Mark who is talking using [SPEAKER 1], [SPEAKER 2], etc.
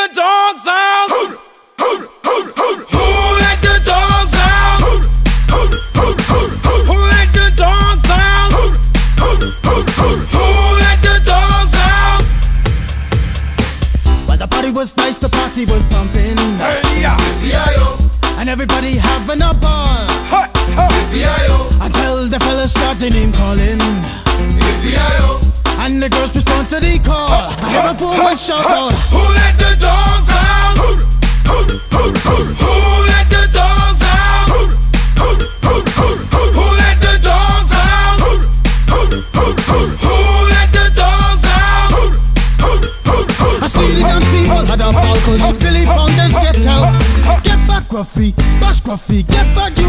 [SPEAKER 1] the dogs out? Who let the dogs out? Who let the dogs out? Who let the dogs out?
[SPEAKER 2] Well, the party was nice, the party was pumping.
[SPEAKER 1] Hey, yeah.
[SPEAKER 2] And everybody having a ball.
[SPEAKER 1] Hey, hey.
[SPEAKER 2] Until the fellas started name calling. And the girls respond to the call. I hear a poor one shout out.
[SPEAKER 1] Who let the dogs out? Who let the dogs out? Who let the dogs out? Who let the dogs out?
[SPEAKER 2] I see the dance people had a ball push. Billy Fountains get out. Get back, Gruffy, bash Gruffy, get back.